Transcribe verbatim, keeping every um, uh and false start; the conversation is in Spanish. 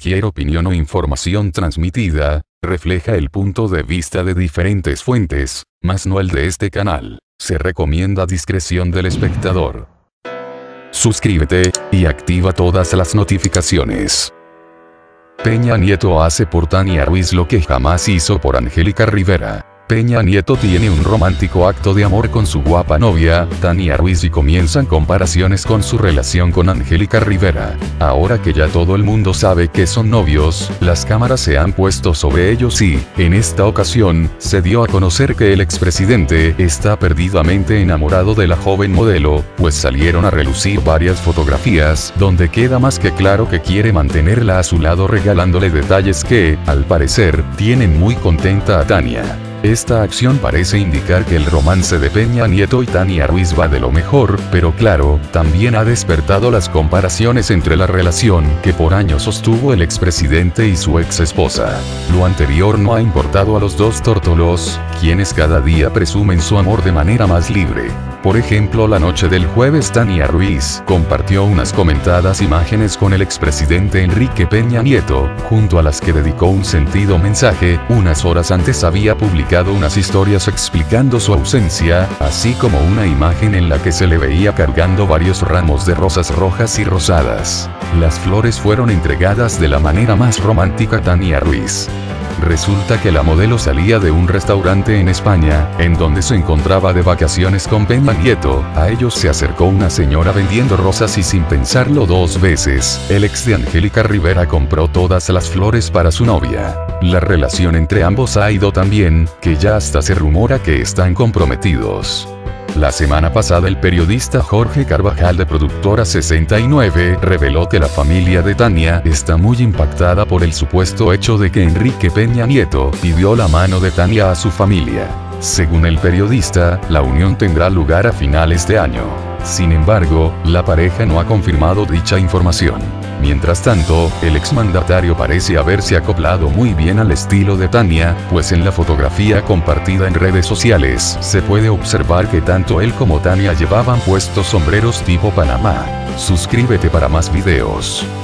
cualquier opinión o información transmitida, refleja el punto de vista de diferentes fuentes, mas no el de este canal. Se recomienda discreción del espectador. Suscríbete, y activa todas las notificaciones. Peña Nieto hace por Tania Ruiz lo que jamás hizo por Angélica Rivera. Peña Nieto tiene un romántico acto de amor con su guapa novia, Tania Ruiz, y comienzan comparaciones con su relación con Angélica Rivera. Ahora que ya todo el mundo sabe que son novios, las cámaras se han puesto sobre ellos y, en esta ocasión, se dio a conocer que el expresidente está perdidamente enamorado de la joven modelo, pues salieron a relucir varias fotografías donde queda más que claro que quiere mantenerla a su lado, regalándole detalles que, al parecer, tienen muy contenta a Tania. Esta acción parece indicar que el romance de Peña Nieto y Tania Ruiz va de lo mejor, pero claro, también ha despertado las comparaciones entre la relación que por años sostuvo el expresidente y su ex esposa. Lo anterior no ha importado a los dos tórtolos, quienes cada día presumen su amor de manera más libre. Por ejemplo, la noche del jueves Tania Ruiz compartió unas comentadas imágenes con el expresidente Enrique Peña Nieto, junto a las que dedicó un sentido mensaje. Unas horas antes había publicado unas historias explicando su ausencia, así como una imagen en la que se le veía cargando varios ramos de rosas rojas y rosadas. Las flores fueron entregadas de la manera más romántica a Tania Ruiz. Resulta que la modelo salía de un restaurante en España, en donde se encontraba de vacaciones con Peña Nieto. A ellos se acercó una señora vendiendo rosas y, sin pensarlo dos veces, el ex de Angélica Rivera compró todas las flores para su novia. La relación entre ambos ha ido tan bien, que ya hasta se rumora que están comprometidos. La semana pasada el periodista Jorge Carvajal de Productora sesenta y nueve reveló que la familia de Tania está muy impactada por el supuesto hecho de que Enrique Peña Nieto pidió la mano de Tania a su familia. Según el periodista, la unión tendrá lugar a finales de año. Sin embargo, la pareja no ha confirmado dicha información. Mientras tanto, el exmandatario parece haberse acoplado muy bien al estilo de Tania, pues en la fotografía compartida en redes sociales se puede observar que tanto él como Tania llevaban puestos sombreros tipo Panamá. Suscríbete para más videos.